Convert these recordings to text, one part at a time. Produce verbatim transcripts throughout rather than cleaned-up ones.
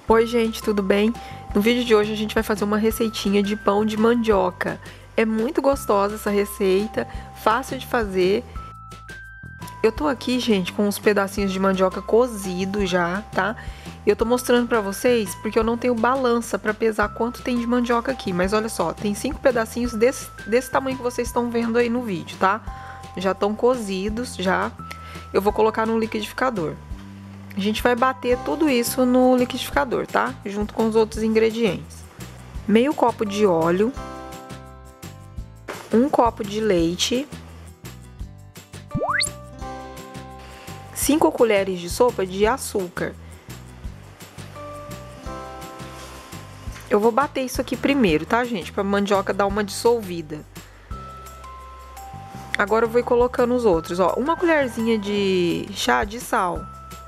Oi gente, tudo bem? No vídeo de hoje a gente vai fazer uma receitinha de pão de mandioca. É muito gostosa essa receita, fácil de fazer. Eu tô aqui, gente, com uns pedacinhos de mandioca cozido já, tá? Eu tô mostrando pra vocês porque eu não tenho balança pra pesar quanto tem de mandioca aqui. Mas olha só, tem cinco pedacinhos desse, desse tamanho que vocês estão vendo aí no vídeo, tá? Já estão cozidos, já. Eu vou colocar no liquidificador. A gente vai bater tudo isso no liquidificador, tá? Junto com os outros ingredientes. Meio copo de óleo. Um copo de leite. Cinco colheres de sopa de açúcar. Eu vou bater isso aqui primeiro, tá, gente? Pra mandioca dar uma dissolvida. Agora eu vou ir colocando os outros, ó. Uma colherzinha de chá de sal.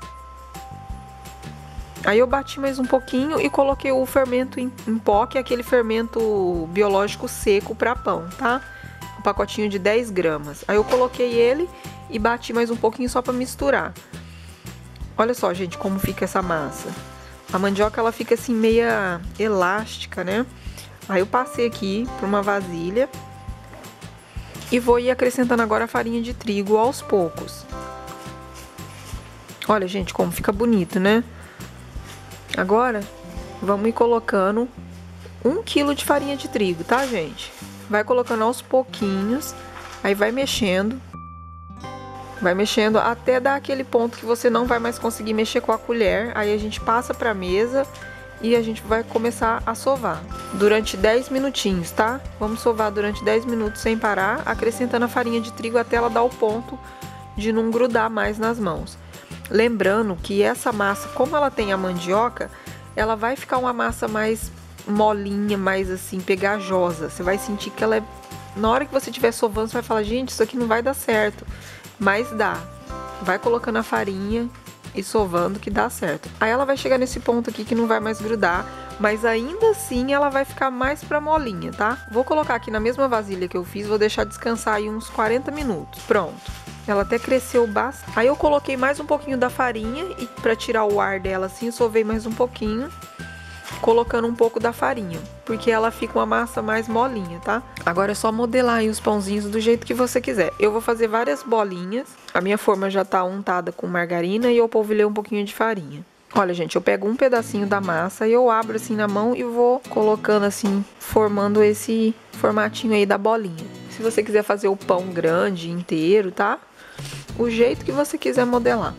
Aí eu bati mais um pouquinho e coloquei o fermento em, em pó, que é aquele fermento biológico seco para pão, tá? Um pacotinho de dez gramas. Aí eu coloquei ele e bati mais um pouquinho só para misturar. Olha só, gente, como fica essa massa. A mandioca, ela fica assim meia elástica, né? Aí eu passei aqui para uma vasilha e vou ir acrescentando agora a farinha de trigo aos poucos. Olha, gente, como fica bonito, né? Agora, vamos ir colocando um quilo de farinha de trigo, tá, gente? Vai colocando aos pouquinhos, aí vai mexendo. Vai mexendo até dar aquele ponto que você não vai mais conseguir mexer com a colher. Aí a gente passa pra mesa e a gente vai começar a sovar. Durante dez minutinhos, tá? Vamos sovar durante dez minutos sem parar, acrescentando a farinha de trigo até ela dar o ponto de não grudar mais nas mãos. Lembrando que essa massa, como ela tem a mandioca, ela vai ficar uma massa mais molinha, mais assim, pegajosa. Você vai sentir que ela é... Na hora que você estiver sovando, você vai falar, gente, isso aqui não vai dar certo. Mas dá. Vai colocando a farinha e sovando que dá certo. Aí ela vai chegar nesse ponto aqui que não vai mais grudar, mas ainda assim ela vai ficar mais pra molinha, tá? Vou colocar aqui na mesma vasilha que eu fiz, vou deixar descansar aí uns quarenta minutos. Pronto. Ela até cresceu bastante. Aí eu coloquei mais um pouquinho da farinha e para tirar o ar dela assim, sovei mais um pouquinho, colocando um pouco da farinha, porque ela fica uma massa mais molinha, tá? Agora é só modelar aí os pãozinhos do jeito que você quiser. Eu vou fazer várias bolinhas. A minha forma já tá untada com margarina e eu polvilhei um pouquinho de farinha. Olha, gente, eu pego um pedacinho da massa e eu abro assim na mão e vou colocando assim, formando esse formatinho aí da bolinha. Se você quiser fazer o pão grande, inteiro, tá? O jeito que você quiser modelar.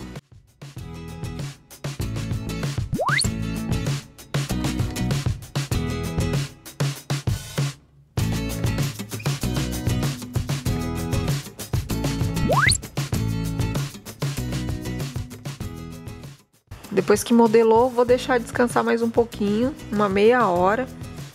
Depois que modelou, vou deixar descansar mais um pouquinho, uma meia hora.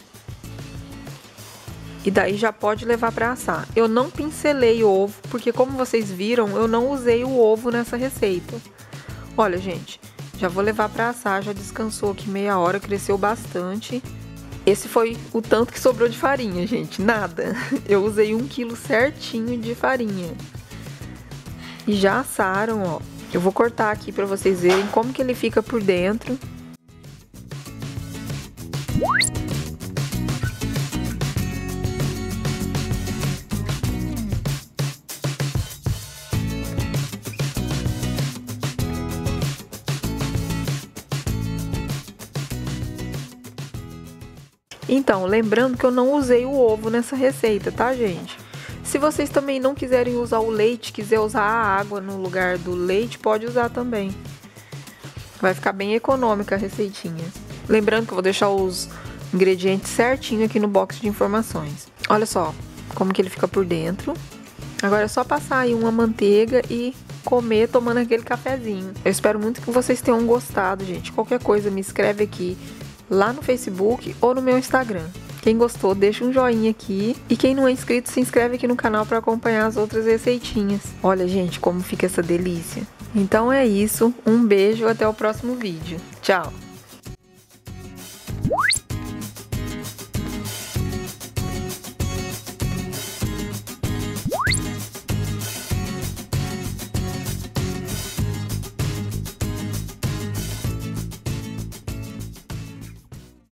E daí já pode levar para assar. Eu não pincelei o ovo, porque como vocês viram, eu não usei o ovo nessa receita. Olha, gente, já vou levar para assar, já descansou aqui meia hora, cresceu bastante. Esse foi o tanto que sobrou de farinha, gente, nada. Eu usei um quilo certinho de farinha. E já assaram, ó. Eu vou cortar aqui para vocês verem como que ele fica por dentro. Então, lembrando que eu não usei o ovo nessa receita, tá, gente? Se vocês também não quiserem usar o leite, quiser usar a água no lugar do leite, pode usar também. Vai ficar bem econômica a receitinha. Lembrando que eu vou deixar os ingredientes certinho aqui no box de informações. Olha só como que ele fica por dentro. Agora é só passar aí uma manteiga e comer tomando aquele cafezinho. Eu espero muito que vocês tenham gostado, gente. Qualquer coisa me escreve aqui lá no Facebook ou no meu Instagram. Quem gostou, deixa um joinha aqui. E quem não é inscrito, se inscreve aqui no canal para acompanhar as outras receitinhas. Olha, gente, como fica essa delícia. Então é isso. Um beijo, até o próximo vídeo. Tchau!